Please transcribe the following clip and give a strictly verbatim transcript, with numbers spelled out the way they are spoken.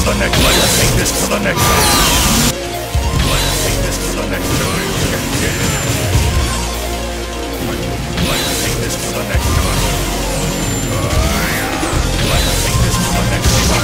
the next. Let's take this to the next. Let's take this to the next. Let's take this to the next. Let's take this to the next.